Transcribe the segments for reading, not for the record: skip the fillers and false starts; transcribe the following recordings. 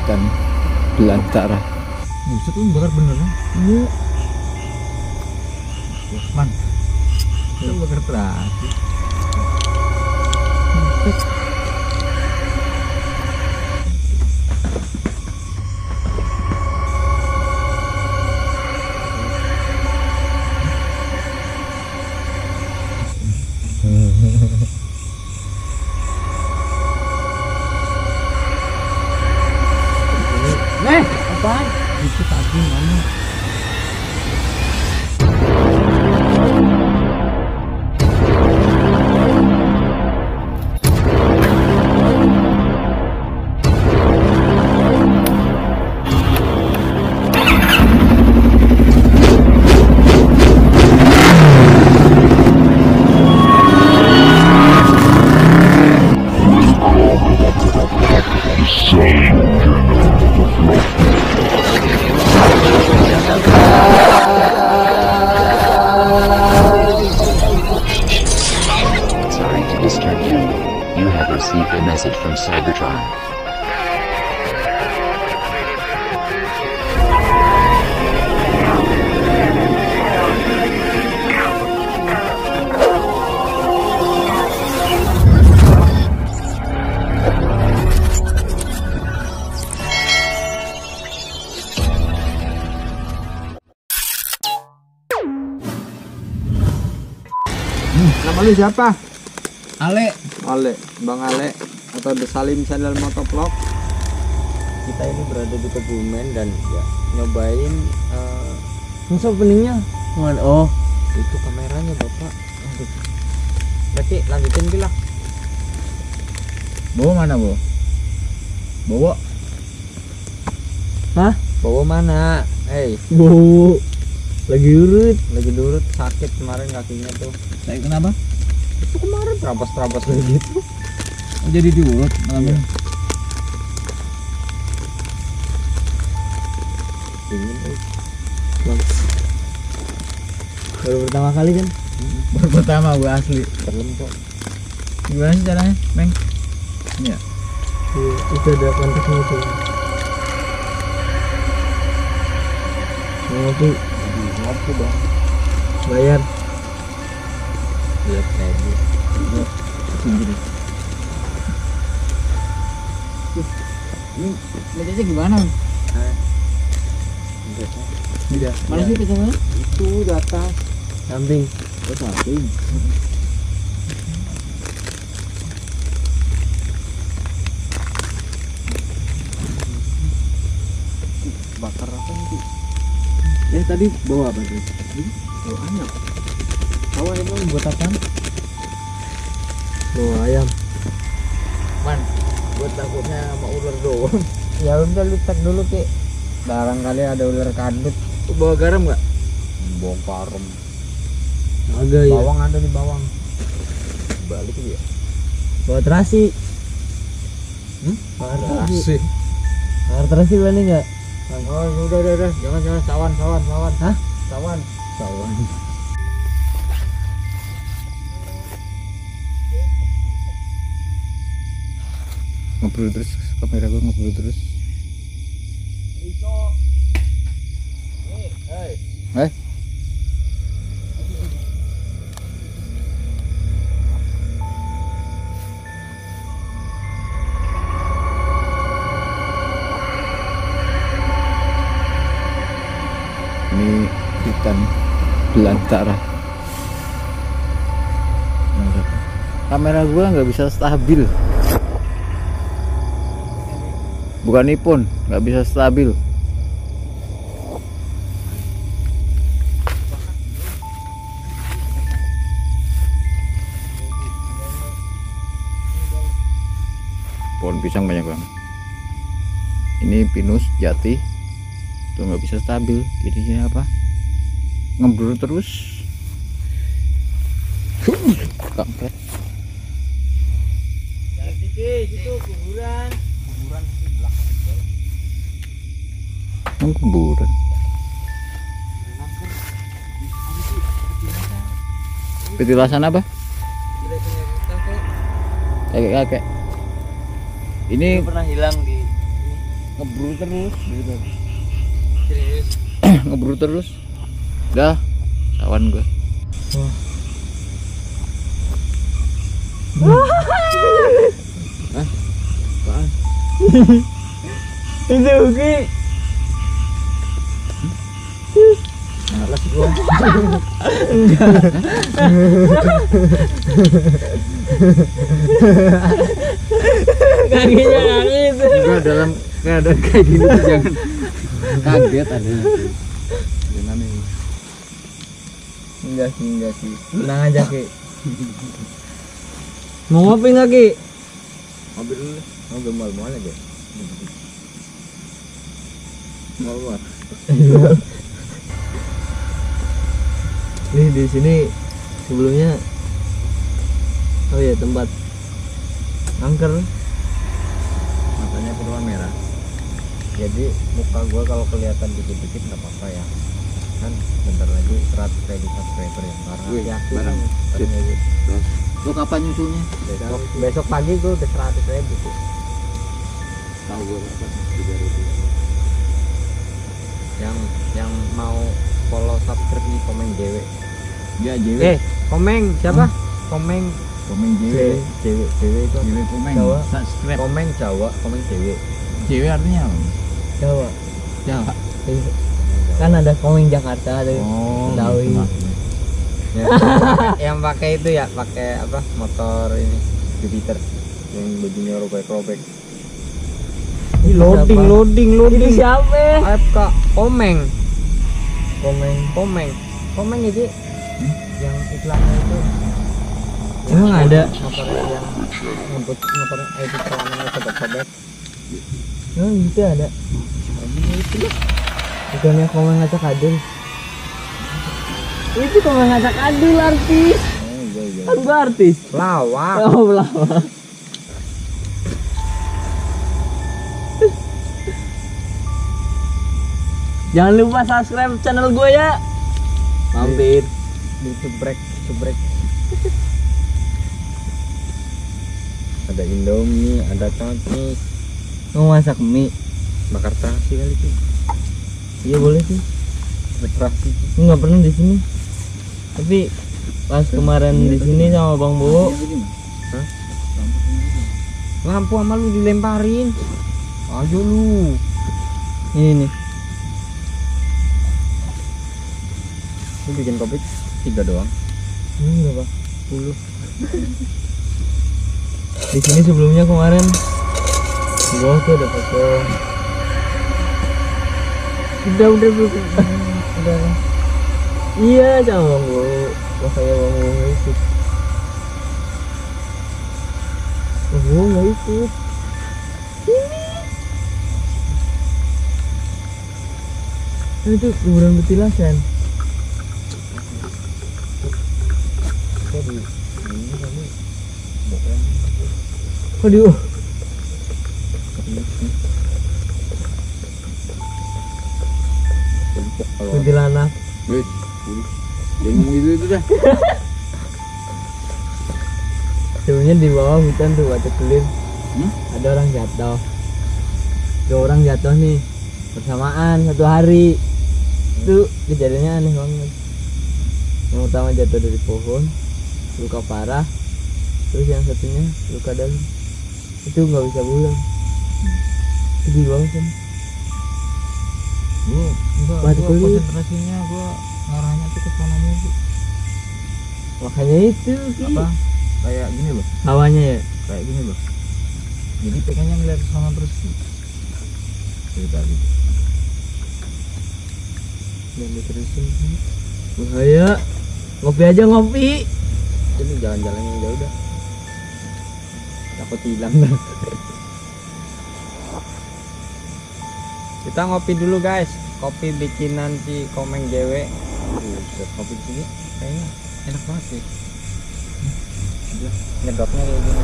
hutan belantara. Buset lu bakar beneran. Iya. Man. Lu bakar terasi. Apaan? Itu tadi mana? Sorry to disturb you. You have received a message from Cybertron. Nama lu siapa? Ale, Ale, Bang Ale atau The Salim Channel Motovlog. Kita ini berada di Kebumen dan ya nyobain masa openingnya mana? Oh itu kameranya bapak. Aduh. Berarti lanjutin bilang. bawa mana bu? Bawa? Hah? Bawa mana? Bu, lagi urut. Lagi durut sakit kemarin kakinya tuh. Saya kenapa? Itu kemarin terabas kayak gitu. Oh, jadi diurut malam ini. Dingin tuh. Baru pertama kali kan? Baru pertama gue asli. Serem kok. Gimana sih caranya, Meng? Iya. Itu ada kontaknya tuh. Ngopi, Ngopi dong. bayar. Lihat lagi. Sendiri. Ini mejanya gimana? Tidak. Mana sih kecamatan? Itu di atas. Samping. Oh, samping. Bakar apa itu? Tadi bawa apa tuh? Bawa ayam. Bawa emang buat apa? Bawa ayam. Man, buat takutnya sama ular doang. Ya udah lu cek dulu Ki. Barangkali ada ular kandut. Bawa garam nggak? Bawang parem. Ada ya. Bawang ada di bawang. Balik dia. Bawa terasi. Terasi. Bawa terasi berani nggak? Oh udah. Jangan sawan. Hah? Sawan. Ngobrol terus, kamera gue ngobrol terus. Ini hutan belantara. Kamera gua nggak bisa stabil. Bukan iPhone, nggak bisa stabil. Pohon pisang banyak banget. Ini pinus jati, tuh nggak bisa stabil. Jadinya apa? Ngeblur terus. Kampret. Jadi situ kuburan. Kuburan di belakang. Kuburan. Petilasan apa? Kakek-kakek. Ini Pernah hilang di ini. ngeburu terus gitu. Serius. Ngeburu terus. Dah, kawan gue. Apaan? Itu Uki. Males gua. Kakinya nangis. Juga dalam keadaan kayak gini tuh jangan kaget ada. Jangan ini. Enggak sih. Tenang aja, Ki. Mau ngopi enggak, Ki? Mobil dulu. Ngopi mal-mal aja. Mau. Nih di sini sebelumnya tempat angker, Matanya keluar merah. jadi muka gua kalau kelihatan dikit-dikit nggak apa-apa ya kan, bentar lagi 100.000 subscriber ya karena Wih, yakin barang. katanya gitu. Lu kapan nyusulnya? Besok pagi gua udah 100.000 tuh. Tahu gue kapan? Yang mau follow subscribe di Komeng JW. Ya JW. Komeng siapa? Komeng Komen JW JW. itu JW komen. Jawa. Subscribe. Komeng Jawa, Komeng JW. JW artinya apa? Jawa. Jawa. Kan ada Komeng Jakarta ada Betawi. gitu. Ya, yang pakai itu ya, pakai apa? Motor ini Jupiter yang bajunya robek-robek. Loading. Ini siapa? AFK Komeng itu yang iklannya itu. Emang ada motor yang ngebut motor itu celananya sobek-sobek. Emang gitu ada. Bukannya Komeng Ngacak Adul. Itu Komeng Ngacak Adul artis. Kan gua artis. Lawak. Oh, lawak. Jangan lupa subscribe channel gue ya. Mampir di subrek. Ada Indomie, ada totis. Mau masak mie? Bakar terasi kali sih. Iya boleh sih. Terasi. Nggak pernah di sini. Tapi pas kemarin di sini sama Bang Bowo. Hah? Lampu sama lu dilemparin. Ayo lu. Ini nih. Lu bikin kopi 3 doang. Ini berapa? 10. Di sini sebelumnya kemarin di bawah tuh ada foto. Udah udah. Iya sama Bang Bo. Makanya Bang Bo nggak ikut. Bang Bo nggak ikut. Ini itu kuburan petilasan. Kok di kuntilanak. Wih, jangan ngomong itu dah. Sebenarnya di bawah hutan tuh Batu Kelir. Ada orang jatuh. 2 orang jatuh nih bersamaan satu hari. Itu kejadiannya aneh banget. Yang pertama jatuh dari pohon, luka parah. Terus yang satunya luka dalam. Itu nggak bisa pulang. Itu di bawah kan. Batu Kelir. Konsentrasinya gua ngarahnya tuh ke sana mulu. Makanya itu Apa? Kayak gini loh. hawanya ya. Kayak gini loh. Jadi pengennya ngeliat ke sana terus. Dari tadi. Dan diterusin. Bahaya. Ngopi aja ngopi. Ini jalan-jalannya jauh dah. Takut hilang dah. Kita ngopi dulu guys. Kopi bikinan si Komeng JW. Kopi di sini kayaknya enak banget sih. Nyedotnya kayak gini.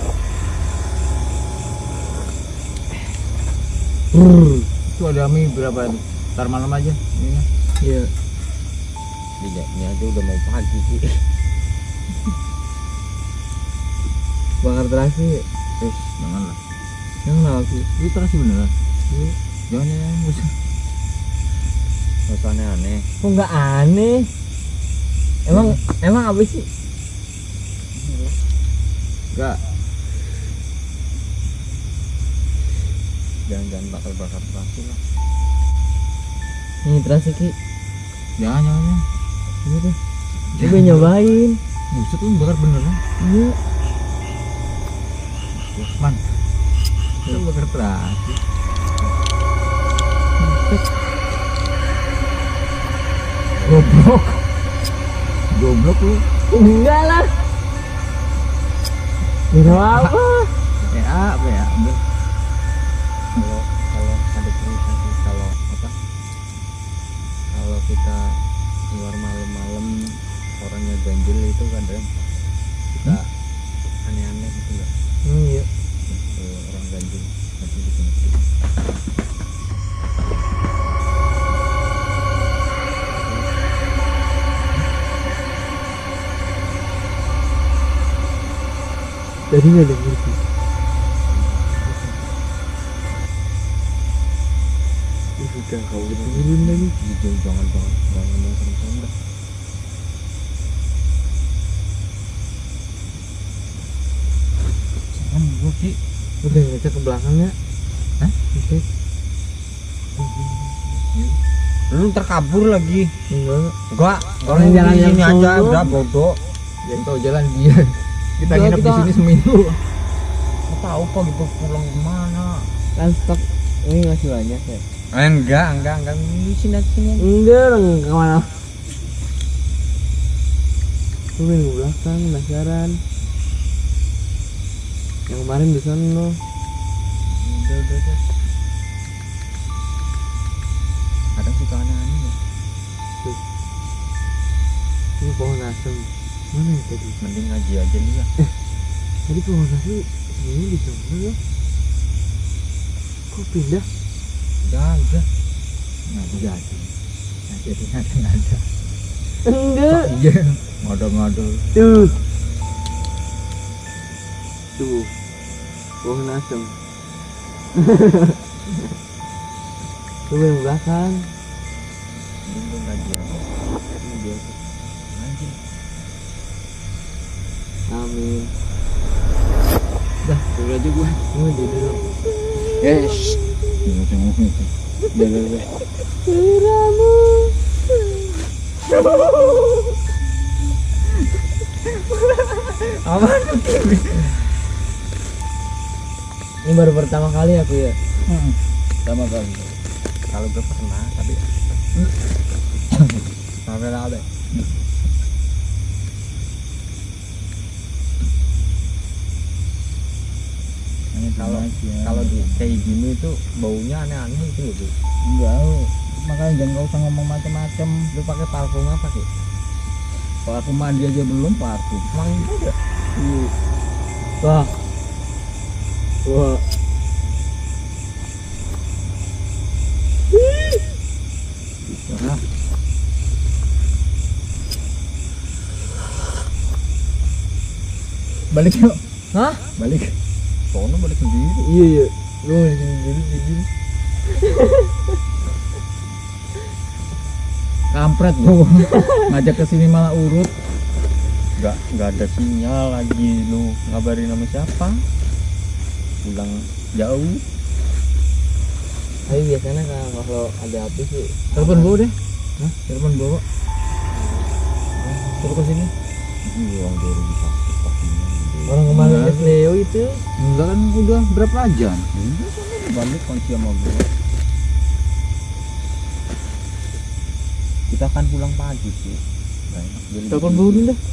Itu ada mie berapa itu? Ntar malam aja ini. Iya. Ini aja udah mau pagi sih. Bakar terasi. Wis, jangan lah. Yang aku. Itu terasi beneran. Jangan usah. Nggak usah aneh-aneh. Kok nggak aneh? Emang apa sih? Enggak. Jangan bakar terasi lah. Ini terus Ki. Jangan. Ini tuh. Coba nyobain. Buset lu bakar beneran. Iya. Man. Lu bakar terasi. Goblok lu. Enggak lah. Kira apa? Apa ya? Udah. Kalau ada cerita sih, kalau apa? Kalau kita keluar malam-malam orangnya ganjil itu kadang kita aneh-aneh gitu nggak? Iya. Orang ganjil nanti gitu. Tadi nggak ada ngerti. Udah kau turun lagi. Jangan ngomong serem-serem dah. Kan gua Ki. Udah ngecek ke belakangnya. Hah? Ngecek. Lu terkabur lagi. Enggak. Orang Orang jalan di yang sini aja sono. udah bodoh. Yang tahu jalan dia. Kita Enggak, nginep di kita- sini seminggu. Nggak tahu kok gitu pulang kemana. Kan stok ini masih banyak ya. Enggak. Di sini. Enggak, orang kemana? Gue main ke belakang, penasaran. Yang kemarin di sana. Udah. Kadang suka aneh-aneh ya. Ini pohon asem. Mana ya tadi? Mending ngaji aja nih lah. Tadi pohon asem ini di sana ya. Kok pindah? Jangan. Nah, jadi. Nah, jadi ada. Enggak. Iya. Ngodol-ngodol. Tuh. Pohon asem. Coba yang belakang. Mending lu ngaji aja. Ini biasa. Ngaji. Amin. Dah, dulu aja gua. Gue di dulu. Yes. Ngomong itu. Udah. Kiramu. Aman. Ini baru pertama kali aku ya. Sama kali. Kalau gue pernah tapi sampai ada. Kalau di kayak gini tuh baunya aneh-aneh itu loh. Bu. enggak lu. Makanya jangan gak usah ngomong macam-macam. Lu pakai parfum apa sih? Parfum mandi aja belum parfum. Wangi juga. Wah. Nah. Balik yuk. Hah? Balik. Soalnya balik sendiri. Iya. Lu di sini. Kampret gua. Ngajak ke sini malah urut. Nggak ada sinyal lagi. Lu ngabarin nama siapa? Pulang jauh. Tapi biasanya kalau ada api sih. Telepon gua deh. Hah? Telepon gua. Suruh ke sini. Orang baru bisa pastinya. Orang kemarin Enggak. ke Leo itu. Enggak kan udah berapa jam? Balik kunci sama gue. Kita kan pulang pagi sih. Nggak enak beli. Telepon gua dulu dah.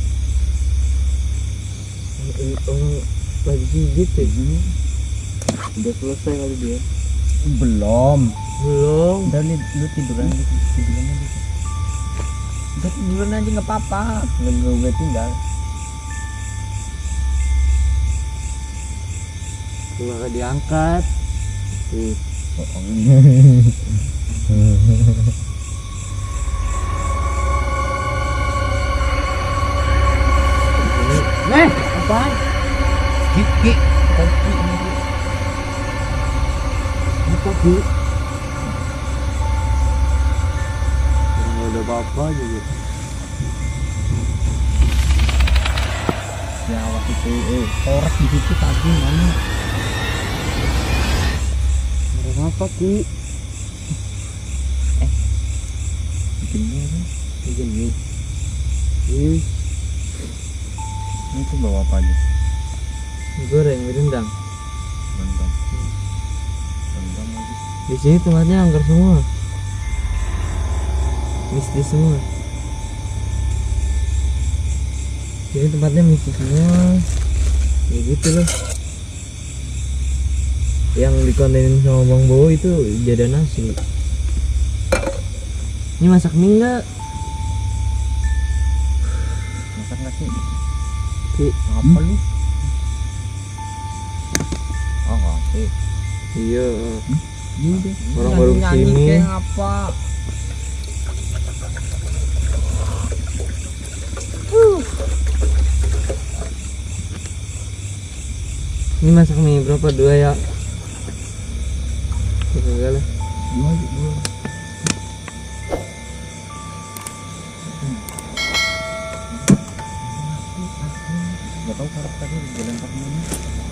Orang lagi gigit ya. Udah selesai kali dia. Belum. Belum. Udah lu tiduran aja gitu. Udah tiduran aja nggak apa-apa. Gue tinggal. Cuma gak diangkat. Tuh. Apaan? Kopi. Buka Ki. Nggak ada apa-apa juga. Ya awas itu, korek di situ tadi mana? Ada apa Ki? Bikin ini, Bikin mie. Ini ini tuh bawa apa aja? goreng rendang. Rendang, rendang lagi. Di sini tempatnya angker semua. Mistis semua. Jadi tempatnya mistis semua. Ya gitu loh. Yang dikontenin sama Bang Bowo itu jadan asli. Ini masak mie enggak? Masak nggak sih? Ki. Apa lu? Oh nggak sih. Iya. Ini deh. Orang baru kesini. Apa? Ini masak mie berapa? 2 ya? Enggak lah. Dua aja, dua. Gak tahu karakternya dilempar mana.